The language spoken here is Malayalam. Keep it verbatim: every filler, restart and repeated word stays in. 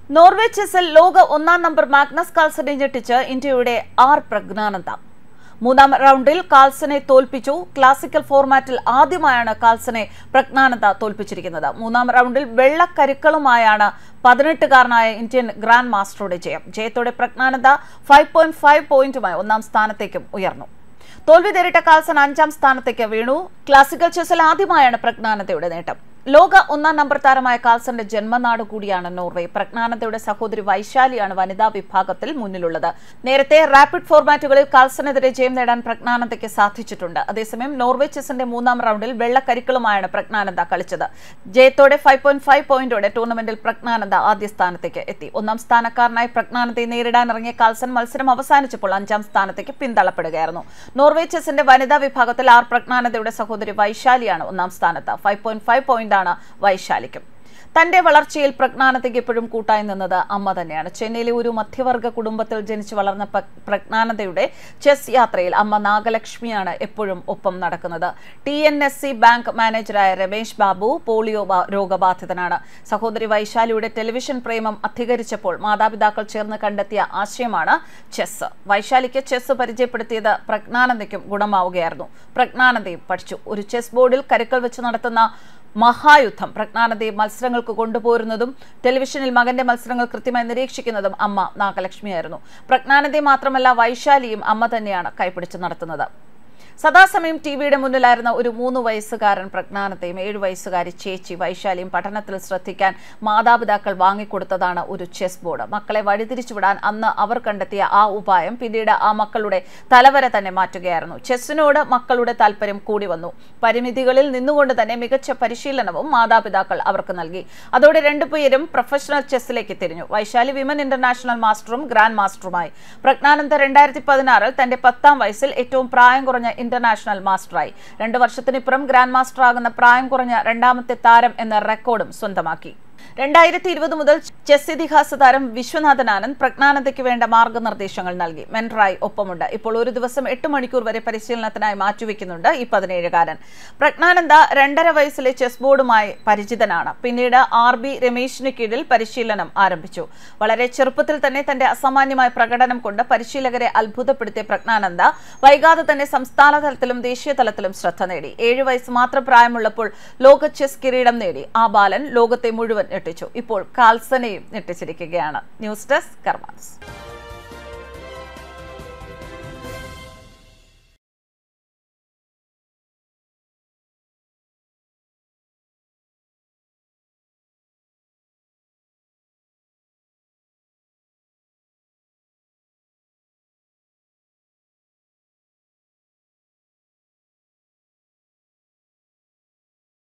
നോർവേ ചെസ്സിൽ ലോക ഒന്നാം നമ്പർ മാഗ്നസ് കാൾസനെ ഞെട്ടിച്ച് ഇന്ത്യയുടെ ആർ പ്രജ്ഞാനന്ദ. മൂന്നാം റൗണ്ടിൽ കാൾസനെ തോൽപ്പിച്ചു. ക്ലാസിക്കൽ ഫോർമാറ്റിൽ ആദ്യമായാണ് കാൾസനെ പ്രജ്ഞാനന്ദ തോൽപ്പിച്ചിരിക്കുന്നത്. മൂന്നാം റൗണ്ടിൽ വെള്ളക്കരുക്കളുമായാണ് പതിനെട്ടുകാരനായ ഇന്ത്യൻ ഗ്രാൻഡ് മാസ്റ്ററുടെ ജയം. ജയത്തോടെ പ്രജ്ഞാനന്ദ ഫൈവ് പോയിന്റ് ഫൈവ് പോയിന്റുമായി ഒന്നാം സ്ഥാനത്തേക്കും ഉയർന്നു. തോൽവി നേരിട്ട കാൾസൺ അഞ്ചാം സ്ഥാനത്തേക്ക് വീണു. ക്ലാസിക്കൽ ചെസ്സിൽ ആദ്യമായാണ് പ്രജ്ഞാനന്ദയുടെ നേട്ടം. ലോക ഒന്നാം നമ്പർ താരമായ കാൾസന്റെ ജന്മനാട് കൂടിയാണ് നോർവേ. പ്രജ്ഞാനന്ദയുടെ സഹോദരി വൈശാലിയാണ് വനിതാ വിഭാഗത്തിൽ മുന്നിലുള്ളത്. നേരത്തെ റാപ്പിഡ് ഫോർമാറ്റുകളിൽ കാൾസനെതിരെ ജയം നേടാൻ പ്രജ്ഞാനന്ദയ്ക്ക് സാധിച്ചിട്ടുണ്ട്. അതേസമയം നോർവേ ചെസ്സിന്റെ മൂന്നാം റൗണ്ടിൽ വെള്ളക്കരിക്കളുമായാണ് പ്രജ്ഞാനന്ദ കളിച്ചത്. ജയത്തോടെ ഫൈവ് പോയിന്റ് ഫൈവ് പോയിന്റോടെ ടൂർണമെന്റിൽ പ്രജ്ഞാനന്ദ ആദ്യ സ്ഥാനത്തേക്ക് എത്തി. ഒന്നാം സ്ഥാനക്കാരനായി പ്രജ്ഞാനന്ദയെ നേരിടാനിറങ്ങിയ കാൾസൺ മത്സരം അവസാനിച്ചപ്പോൾ അഞ്ചാം സ്ഥാനത്തേക്ക് പിന്തള്ളപ്പെടുകയായിരുന്നു. നോർവേ ചെസ്സിന്റെ വനിതാ വിഭാഗത്തിൽ ആർ പ്രജ്ഞാനന്ദയുടെ സഹോദരി വൈശാലിയാണ് ഒന്നാം സ്ഥാനത്ത്. ഫൈവ് പോയിന്റ് ഫൈവ് പോയിന്റ് വൈശാലിക്കും. തന്റെ വളർച്ചയിൽ പ്രജ്ഞാനന്ദയ്ക്ക് എപ്പോഴും കൂട്ടായി നിന്നത് അമ്മ തന്നെയാണ്. ചെന്നൈയിലെ ഒരു മധ്യവർഗ കുടുംബത്തിൽ ജനിച്ചു വളർന്ന പ്രജ്ഞാനന്ദയുടെ ചെസ് യാത്രയിൽ അമ്മ നാഗലക്ഷ്മിയാണ് എപ്പോഴും ഒപ്പം നടക്കുന്നത്. T N S C bank മാനേജറായ രമേശ് ബാബു പോളിയോ രോഗബാധിതനാണ്. സഹോദരി വൈശാലിയുടെ ടെലിവിഷൻ പ്രേമം അധികരിച്ചപ്പോൾ മാതാപിതാക്കൾ ചേർന്ന് കണ്ടെത്തിയ ആശയമാണ് ചെസ്. വൈശാലിക്ക് ചെസ് പരിചയപ്പെടുത്തിയത് പ്രജ്ഞാനന്ദയ്ക്കും ഗുണമാവുകയായിരുന്നു. പ്രജ്ഞാനന്ദയും പഠിച്ചു. ഒരു ചെസ് ബോർഡിൽ കരുക്കൾ വെച്ച് നടത്തുന്ന മഹായുദ്ധം പ്രജ്ഞാനന്ദയെ മത്സരങ്ങൾക്ക് കൊണ്ടുപോരുന്നതും ടെലിവിഷനിൽ മകന്റെ മത്സരങ്ങൾ കൃത്യമായി നിരീക്ഷിക്കുന്നതും അമ്മ നാഗലക്ഷ്മിയായിരുന്നു. പ്രജ്ഞാനന്ദയെ മാത്രമല്ല വൈശാലിയും അമ്മ തന്നെയാണ് കൈപിടിച്ച് നടത്തുന്നത്. സദാസമയം ടി വിയുടെ മുന്നിലായിരുന്ന ഒരു മൂന്ന് വയസ്സുകാരൻ പ്രജ്ഞാനന്ദയും ഏഴു വയസ്സുകാരി ചേച്ചി വൈശാലിയും പഠനത്തിൽ ശ്രദ്ധിക്കാൻ മാതാപിതാക്കൾ വാങ്ങിക്കൊടുത്തതാണ് ഒരു ചെസ് ബോർഡ്. മക്കളെ വഴിതിരിച്ചുവിടാൻ അന്ന് അവർ കണ്ടെത്തിയ ആ ഉപായം പിന്നീട് ആ മക്കളുടെ തലവര തന്നെ മാറ്റുകയായിരുന്നു. ചെസ്സിനോട് മക്കളുടെ താല്പര്യം കൂടി വന്നു. പരിമിതികളിൽ നിന്നുകൊണ്ട് തന്നെ മികച്ച പരിശീലനവും മാതാപിതാക്കൾ അവർക്ക് നൽകി. അതോടെ രണ്ടുപേരും പ്രൊഫഷണൽ ചെസ്സിലേക്ക് തിരിഞ്ഞു. വൈശാലി വിമൻ ഇന്റർനാഷണൽ മാസ്റ്ററും ഗ്രാൻഡ് മാസ്റ്ററുമായി. പ്രജ്ഞാനന്ദ രണ്ടായിരത്തി പതിനാറിൽ തന്റെ പത്താം വയസ്സിൽ ഏറ്റവും പ്രായം കുറഞ്ഞ ഇന്റർനാഷണൽ മാസ്റ്ററായി. രണ്ടു വർഷത്തിനിപ്പുറം ഗ്രാൻഡ് മാസ്റ്റർ ആകുന്ന പ്രായം കുറഞ്ഞ രണ്ടാമത്തെ താരം എന്ന റെക്കോർഡും സ്വന്തമാക്കി. രണ്ടായിരത്തി ഇരുപത് മുതൽ ചെസ് ഇതിഹാസ താരം വിശ്വനാഥൻ ആനന്ദ് പ്രജ്ഞാനന്ദയ്ക്ക് വേണ്ട മാർഗനിർദ്ദേശങ്ങൾ നൽകി. മെന്ററായി ഒപ്പമുണ്ട്. ഇപ്പോൾ ഒരു ദിവസം എട്ട് മണിക്കൂർ വരെ പരിശീലനത്തിനായി മാറ്റിവെക്കുന്നുണ്ട് ഈ പതിനേഴുകാരൻ. പ്രജ്ഞാനന്ദ രണ്ടര വയസ്സിലെ ചെസ് ബോർഡുമായി പരിചിതനാണ്. പിന്നീട് ആർ ബി രമേശിന് കീഴിൽ പരിശീലനം ആരംഭിച്ചു. വളരെ ചെറുപ്പത്തിൽ തന്നെ തന്റെ അസാമാന്യമായ പ്രകടനം കൊണ്ട് പരിശീലകരെ അത്ഭുതപ്പെടുത്തിയ പ്രജ്ഞാനന്ദ വൈകാതെ തന്നെ സംസ്ഥാന തലത്തിലും ദേശീയ തലത്തിലും ശ്രദ്ധ നേടി. ഏഴു വയസ്സ് മാത്രം പ്രായമുള്ളപ്പോൾ ലോക ചെസ് കിരീടം നേടി. ആ ബാലൻ ലോകത്തെ മുഴുവൻ ഞെട്ടിച്ചു. ഇപ്പോൾ കാൾസനെയും ഞെട്ടിച്ചിരിക്കുകയാണ്. News desk karmas.